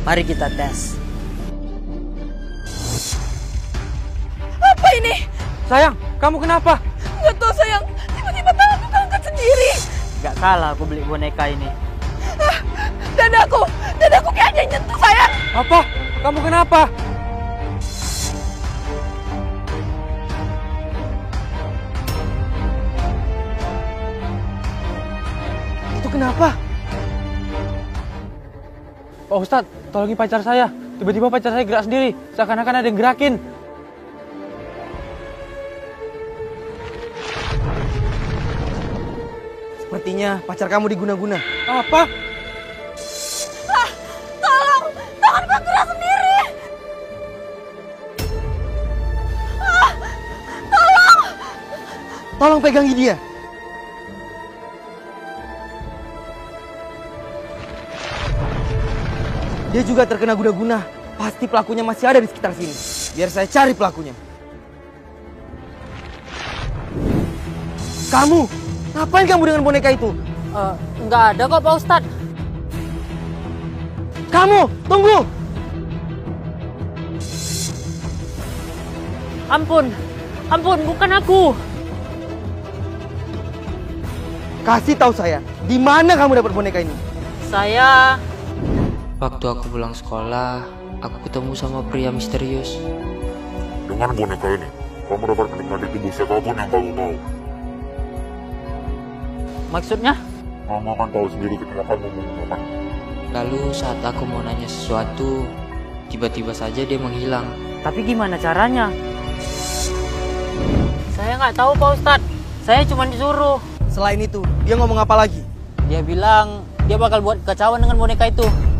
Mari kita tes. Apa ini? Sayang, kamu kenapa? Nggak tahu sayang, tiba-tiba tanganku keangkat sendiri. Gak salah aku beli boneka ini. Dadaku kayak ada yang nyentuh sayang. Apa? Kamu kenapa? Itu kenapa? Pak Ustadz, tolongin pacar saya. Tiba-tiba pacar saya gerak sendiri, seakan-akan ada yang gerakin. Sepertinya pacar kamu diguna-guna. Apa? Tolong, tanganku gerak sendiri. Tolong pegangi dia. Dia juga terkena guna-guna. Pasti pelakunya masih ada di sekitar sini. Biar saya cari pelakunya. Kamu, ngapain kamu dengan boneka itu? Nggak ada kok Pak Ustadz. Kamu, tunggu. Ampun, bukan aku. Kasih tahu saya, di mana kamu dapat boneka ini? Saya... Waktu aku pulang sekolah, aku ketemu sama pria misterius. Dengan boneka ini, kamu dapat menikmati tubuh siapapun yang kamu mau. Maksudnya? Kamu akan tahu sendiri ketika kamu menggunakan. Lalu saat aku mau nanya sesuatu, tiba-tiba saja dia menghilang. Tapi gimana caranya? Saya nggak tahu Pak Ustadz. Saya cuma disuruh. Selain itu, dia ngomong apa lagi? Dia bilang dia bakal buat kekacauan dengan boneka itu.